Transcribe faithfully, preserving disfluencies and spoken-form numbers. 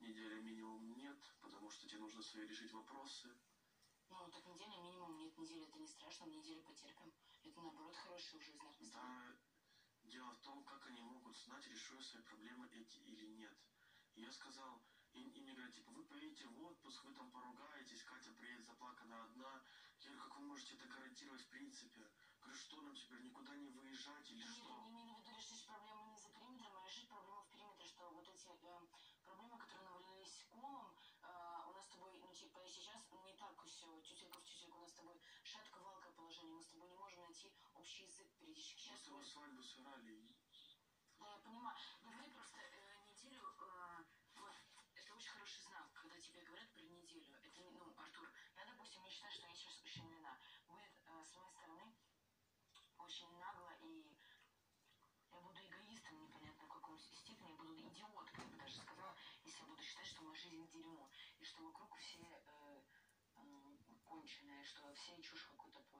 неделя минимум нет, потому что тебе нужно свои решить вопросы. Ну, так неделя минимум нет, неделя это не страшно, неделю потерпим. Это наоборот хороший уже знак. Да, дело в том, как они могут знать, решу я свои проблемы эти или нет. И я сказал, и, и мне говорят, типа, вы поедете в отпуск, вы там поругаетесь, Катя приедет заплакана одна. Я говорю, как вы можете это гарантировать в принципе? Говорю, что нам теперь, никуда не выезжать или Нет, что? я имею в виду решить проблему не за периметром, а решить проблему в периметре, что вот эти э, проблемы, которые навалились комом, э, у нас с тобой, ну, типа, сейчас не так все, тютелька в тютельку, у нас с тобой шатко-валкое положение, мы с тобой не можем найти общий язык периодически. Мы с тобой свадьбу сыграли. Да, я понимаю. Давай просто э, неделю, э, вот, это очень хороший знак, когда тебе говорят про неделю. Это, ну, Артур, я, допустим, не считаю, что я сейчас ущемлена. Будет э, с моей стороны очень нагло, и я буду эгоистом, непонятно в каком степени, буду идиоткой, я бы даже сказала, если я буду считать, что моя жизнь дерьмо, и что вокруг все э, э, конченые, что все чушь какую-то